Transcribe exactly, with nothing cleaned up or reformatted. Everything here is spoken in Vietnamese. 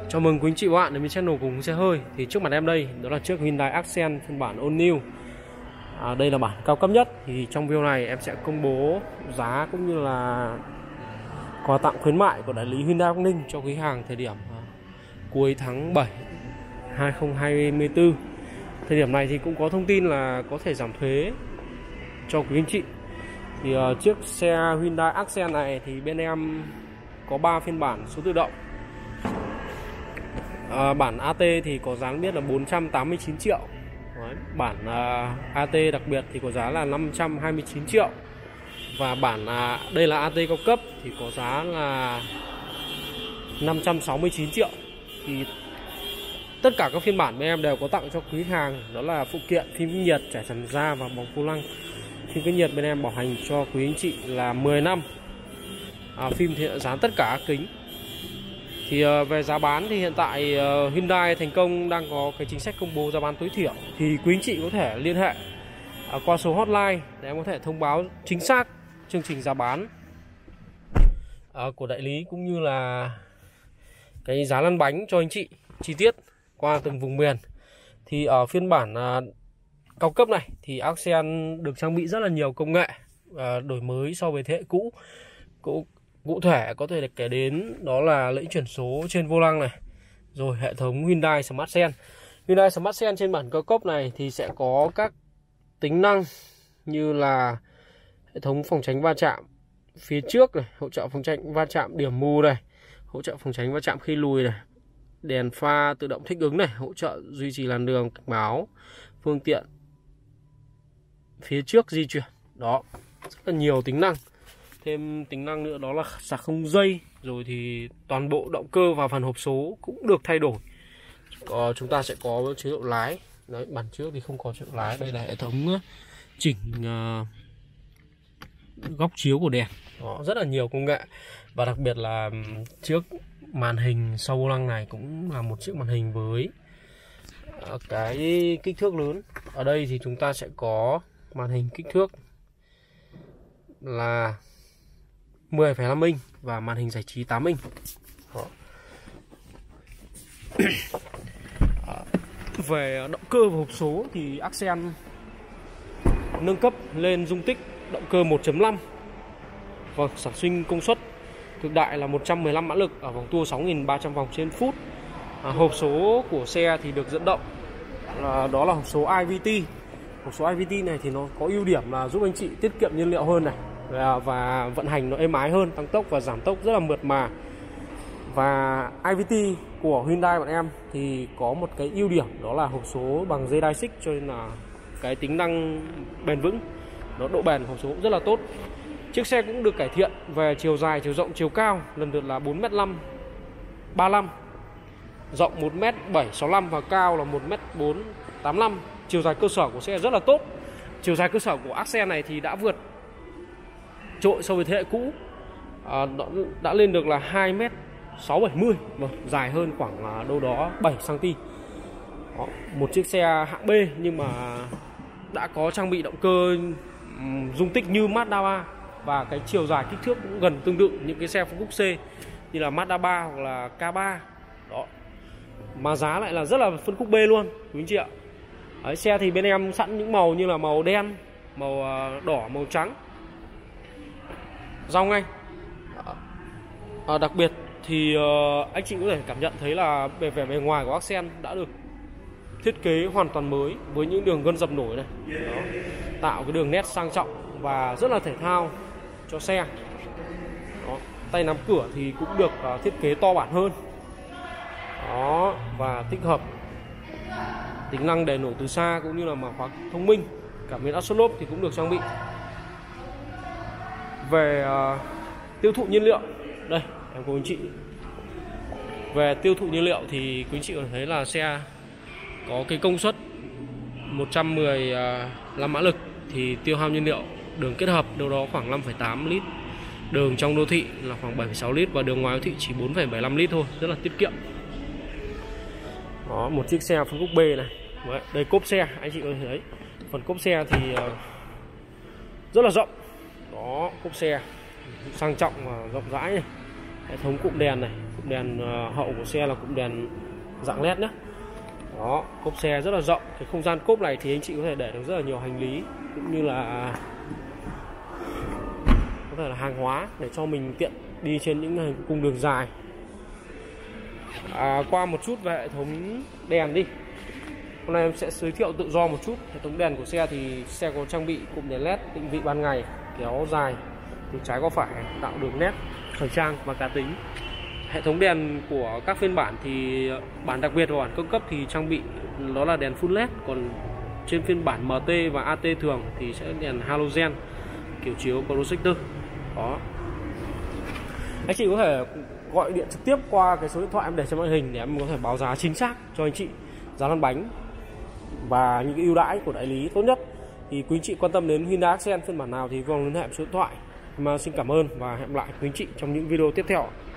Chào mừng quý anh chị và bạn đến với channel cùng xe hơi. Thì trước mặt em đây đó là chiếc Hyundai Accent phiên bản All New. à, Đây là bản cao cấp nhất. Thì trong video này em sẽ công bố giá cũng như là quà tặng khuyến mại của đại lý Hyundai Bắc Ninh cho quý hàng thời điểm à, cuối tháng bảy hai không hai tư. Thời điểm này thì cũng có thông tin là có thể giảm thuế cho quý anh chị. Thì uh, chiếc xe Hyundai Accent này thì bên em có ba phiên bản số tự động. À, bản a tê thì có giá biết là bốn trăm tám mươi chín triệu. Đấy, bản uh, a tê đặc biệt thì có giá là năm trăm hai mươi chín triệu. Và bản uh, đây là a tê cao cấp thì có giá là năm trăm sáu mươi chín triệu. Thì tất cả các phiên bản bên em đều có tặng cho quý hàng đó là phụ kiện phim cách nhiệt, trải trần da và bóng vô lăng. Phim cách nhiệt bên em bảo hành cho quý anh chị là mười năm. à, Phim thì dán tất cả các kính. Thì uh, về giá bán thì hiện tại uh, Hyundai thành công đang có cái chính sách công bố giá bán tối thiểu. Thì quý anh chị có thể liên hệ uh, qua số hotline để em có thể thông báo chính xác chương trình giá bán uh, của đại lý cũng như là cái giá lăn bánh cho anh chị chi tiết qua từng vùng miền. Thì ở phiên bản uh, cao cấp này thì Accent được trang bị rất là nhiều công nghệ uh, đổi mới so với thế hệ cũ. Cụ, cụ thể có thể được kể đến đó là lẫy chuyển số trên vô lăng này, rồi hệ thống Hyundai Smart Sense. Hyundai Smart Sense trên bản cao cấp này thì sẽ có các tính năng như là hệ thống phòng tránh va chạm phía trước này, hỗ trợ phòng tránh va chạm điểm mù này, hỗ trợ phòng tránh va chạm khi lùi này, đèn pha tự động thích ứng này, hỗ trợ duy trì làn đường, cảnh báo phương tiện phía trước di chuyển. Đó, rất là nhiều tính năng. Thêm tính năng nữa đó là sạc không dây. Rồi thì toàn bộ động cơ và phần hộp số cũng được thay đổi. Có, chúng ta sẽ có chế độ lái. Đấy, bản trước thì không có chế độ lái. Đây là hệ thống chỉnh uh, góc chiếu của đèn. Đó, rất là nhiều công nghệ. Và đặc biệt là chiếc màn hình sau vô lăng này cũng là một chiếc màn hình với uh, cái kích thước lớn. Ở đây thì chúng ta sẽ có màn hình kích thước là mười phẩy năm inch và màn hình giải trí tám inch. Đó. Về động cơ và hộp số thì Accent nâng cấp lên dung tích động cơ một chấm năm. Vâng, sản sinh công suất cực đại là một trăm mười lăm mã lực ở vòng tua sáu nghìn ba trăm vòng trên phút. À, hộp số của xe thì được dẫn động à, đó là hộp số i vê tê. Hộp số i vê tê này thì nó có ưu điểm là giúp anh chị tiết kiệm nhiên liệu hơn này, và, và vận hành nó êm ái hơn, tăng tốc và giảm tốc rất là mượt mà. Và i vê tê của Hyundai bọn em thì có một cái ưu điểm đó là hộp số bằng dây đai xích, cho nên là cái tính năng bền vững, nó độ bền hộp số cũng rất là tốt. Chiếc xe cũng được cải thiện về chiều dài, chiều rộng, chiều cao, lần lượt là bốn mét năm, ba mươi lăm, rộng một mét bảy sáu lăm và cao là một mét bốn tám lăm. Chiều dài cơ sở của xe rất là tốt. Chiều dài cơ sở của Accent này thì đã vượt trội so với thế hệ cũ, à, đã lên được là hai mét sáu bảy mươi, dài hơn khoảng đâu đó bảy xăng ti mét. Một chiếc xe hạng B nhưng mà đã có trang bị động cơ um, dung tích như Mazda ba, và cái chiều dài kích thước cũng gần tương tự những cái xe phân khúc C như là Mazda ba hoặc là K ba. Đó, mà giá lại là rất là phân khúc B luôn quý anh chị ạ. Đấy, xe thì bên em sẵn những màu như là màu đen, màu đỏ, màu trắng, rau ngay. À, đặc biệt thì uh, anh chị có thể cảm nhận thấy là bề vẻ bề ngoài của Accent đã được thiết kế hoàn toàn mới với những đường gân dập nổi này. Đó, tạo cái đường nét sang trọng và rất là thể thao cho xe. Đó, tay nắm cửa thì cũng được uh, thiết kế to bản hơn. Đó, và tích hợp tính năng đèn nổ từ xa cũng như là mở khóa thông minh. Cảm biến áp suất lốp thì cũng được trang bị. Về uh, tiêu thụ nhiên liệu, đây em cô anh chị. Về tiêu thụ nhiên liệu thì quý anh chị có thể thấy là xe có cái công suất một trăm mười lăm mã lực thì tiêu hao nhiên liệu đường kết hợp đâu đó khoảng năm phẩy tám lít, đường trong đô thị là khoảng bảy phẩy sáu lít và đường ngoài đô thị chỉ bốn phẩy bảy lăm lít thôi, rất là tiết kiệm. Đó, một chiếc xe phân khúc B này. Đấy, đây cốp xe, anh chị có thể thấy phần cốp xe thì rất là rộng. Đó, cốp xe sang trọng và rộng rãi này. Hệ thống cụm đèn này, cụm đèn hậu của xe là cụm đèn dạng led nhé. Đó, cốp xe rất là rộng. Cái không gian cốp này thì anh chị có thể để được rất là nhiều hành lý, cũng như là có thể là hàng hóa để cho mình tiện đi trên những cung đường dài. À, qua một chút về hệ thống đèn đi. Hôm nay em sẽ giới thiệu tự do một chút. Hệ thống đèn của xe thì xe có trang bị cụm đèn led định vị ban ngày, kéo dài từ trái qua phải, tạo đường nét thời trang và cá tính. Hệ thống đèn của các phiên bản thì bản đặc biệt và bản cao cấp thì trang bị đó là đèn full led, còn trên phiên bản em tê và a tê thường thì sẽ đèn halogen kiểu chiếu projector. Đó. Anh chị có thể gọi điện trực tiếp qua cái số điện thoại em để trên màn hình để em có thể báo giá chính xác cho anh chị, giá lăn bánh và những cái ưu đãi của đại lý tốt nhất. Thì quý anh chị quan tâm đến Hyundai Accent phiên bản nào thì vui lòng liên hệ số điện thoại. Mà xin cảm ơn và hẹn gặp lại quý anh chị trong những video tiếp theo.